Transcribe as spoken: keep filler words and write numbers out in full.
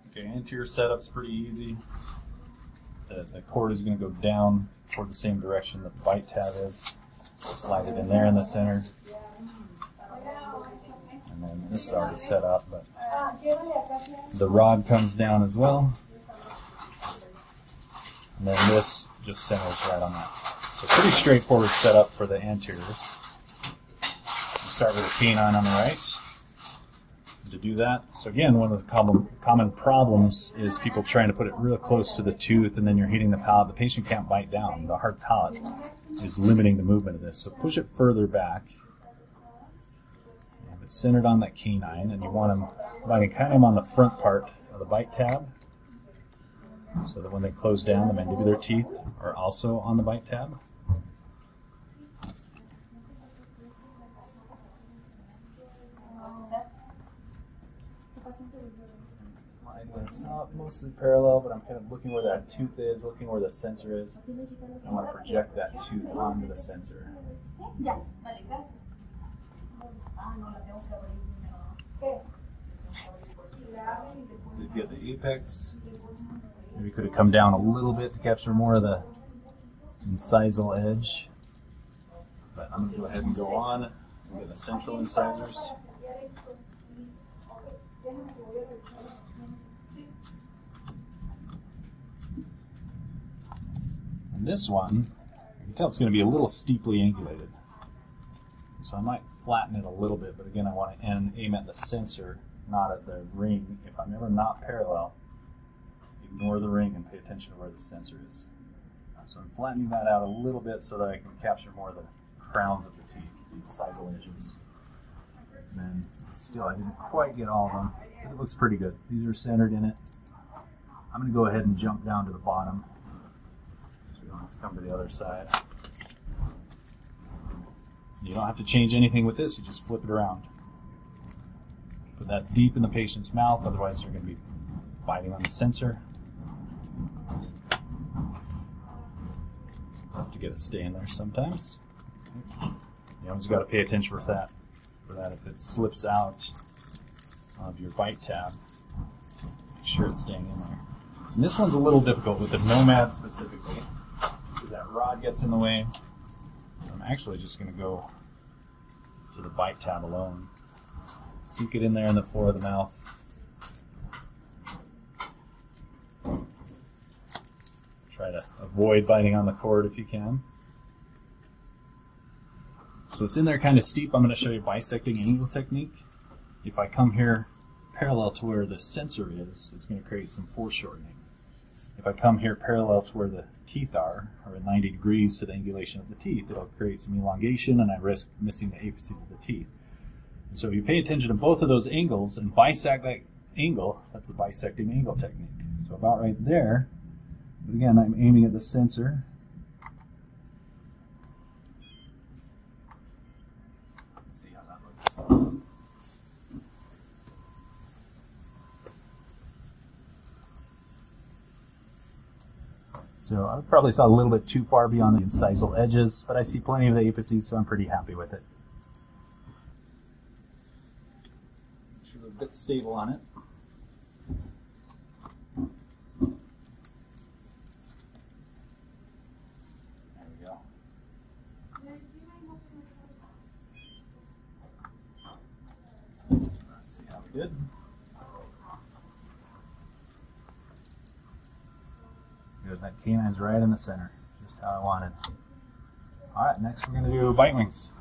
Okay, anterior setup's pretty easy. The, the cord is going to go down toward the same direction that the bite tab is. Slide it in there in the center. And then this is already set up, but the rod comes down as well. And then this just centers right on that. So pretty straightforward setup for the anteriors. We'll start with the canine on the right. To do that, so again, one of the common, common problems is people trying to put it real close to the tooth, and then you're hitting the palate. The patient can't bite down. The hard palate is limiting the movement of this. So push it further back. And it's centered on that canine, and you want them biting kind of on the front part of the bite tab, so that when they close down, the mandibular teeth are also on the bite tab. Line this up mostly parallel, but I'm kind of looking where that tooth is, looking where the sensor is. I want to project that tooth onto the sensor. Did get the apex. Maybe could have come down a little bit to capture more of the incisal edge. But I'm going to go ahead and go on and get the central incisors. And this one, you can tell it's going to be a little steeply angulated. So I might flatten it a little bit, but again, I want to aim, aim at the sensor, not at the ring. If I'm ever not parallel, ignore the ring and pay attention to where the sensor is. So I'm flattening that out a little bit so that I can capture more of the crowns of the teeth, the incisal edges. And then still, I didn't quite get all of them, but it looks pretty good. These are centered in it. I'm going to go ahead and jump down to the bottom so we don't have to come to the other side. You don't have to change anything with this, you just flip it around. Put that deep in the patient's mouth, otherwise they're going to be biting on the sensor. Have to get it staying there sometimes. You always got to pay attention for that. For that, if it slips out of your bite tab, make sure it's staying in there. And this one's a little difficult with the Nomad specifically, because that rod gets in the way. So I'm actually just going to go to the bite tab alone. Sink it in there in the floor of the mouth. Try to avoid biting on the cord if you can. So it's in there kind of steep. I'm going to show you bisecting angle technique. If I come here parallel to where the sensor is, it's going to create some foreshortening. If I come here parallel to where the teeth are, or at ninety degrees to the angulation of the teeth, it'll create some elongation and I risk missing the apices of the teeth. And so if you pay attention to both of those angles and bisect that angle, that's the bisecting angle technique. So about right there, but again, I'm aiming at the sensor. Let's see how that looks. So I probably saw a little bit too far beyond the incisal edges, but I see plenty of the apices, so I'm pretty happy with it. Make sure we're a bit stable on it. There we go. Let's see how we did. Good, that canine's right in the center, just how I wanted. Alright, next we're going to do bite wings.